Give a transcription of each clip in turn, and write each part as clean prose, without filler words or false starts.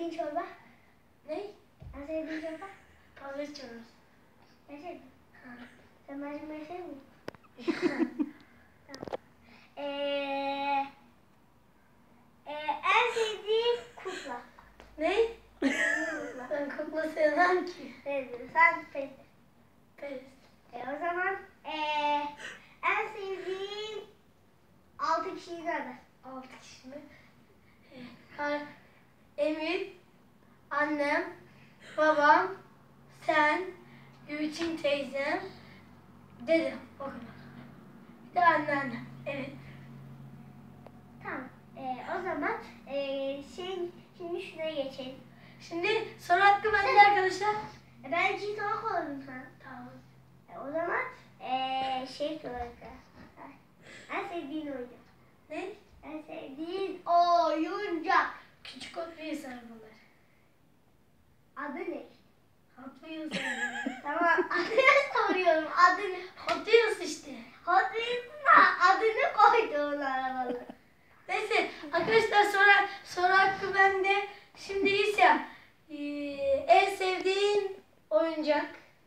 sevdiğin çorba? Ne? En sevdiğin çorba? Patates çorbası. Ne sevdin? Sen mercimeği sevmiyor musun? Tamam. En sevdiğin kukla? Ne? Kukla. Ben kukla sevmem ki. Sevdim. Sen pes. Pes. O zaman en sevdiğin 6 kişiyi gönder. 6 kişi mi? Emir, annem, babam, sen, Gülçin teyzem, dedem. O kadar. Bir de anneannem. Evet. Tamam. O zaman şimdi şuraya geçelim. Şimdi soru hakkı bende arkadaşlar. Ben ciddi oldum sana. Tamam. O zaman soracağım. En sevdiğin oyuncak. Ne? En sevdiğin oyuncak. Küçük Hot Wheels arabalar. Adı ne? Hot Wheels arabalar. Tamam. Adını soruyorum. Adı ne? Hot Wheels işte. Hot Wheels'ın adını koyduğun arabalar. Neyse arkadaşlar soru hakkı bende. Şimdi ise en sevdiğin oyuncak.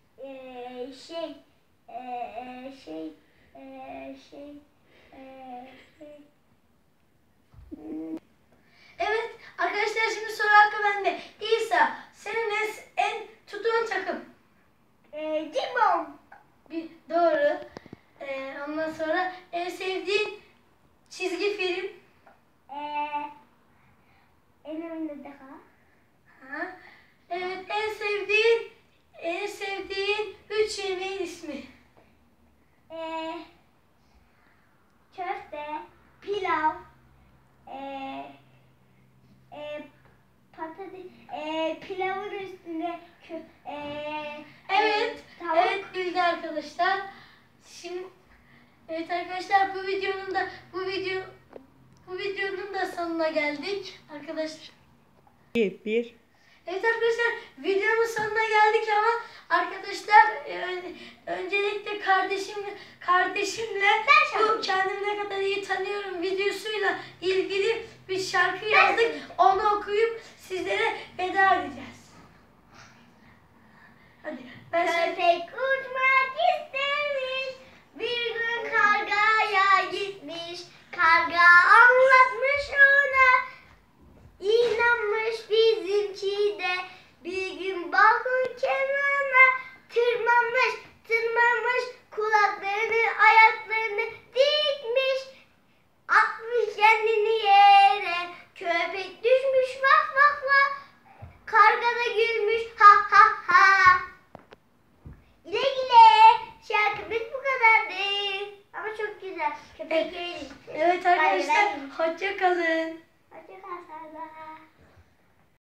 Evet arkadaşlar şimdi soru hakkı bende. İsa senin en tuttuğun takım. Cimbom. Bir doğru. Ondan sonra en sevdiğin çizgi film. En önünde daha. Ha? Evet en sevdiğin 3 yemeğin ismi. Köfte, pilav, patates, pilavın üstünde Evet. tavuk. Evet bildi arkadaşlar. Şimdi evet arkadaşlar bu videonun da sonuna geldik arkadaşlar. 1. Evet arkadaşlar videonun sonuna geldik ama arkadaşlar öncelikle kardeşimle bu kendimi ne kadar iyi tanıyorum videosuyla ilgili bir şarkı yazdık. Onu okuyup sizlere veda edeceğiz. Hadi ben Köpek uçmak istemiş, bir gün kargaya gitmiş. Karga anlatmış ona, inanmış bizimki de. Bir gün balkon kenarına tırmanmış, kulaklarını ayaklarını dikmiş. Atmış kendini yere, köpek düşmüş vah vah vah. Karga da gülmüş ha ha ha. Güle güle. Şarkımız bu kadardı. Ama çok güzel. Köpek evet arkadaşlar Bay bay. hoşça kalın.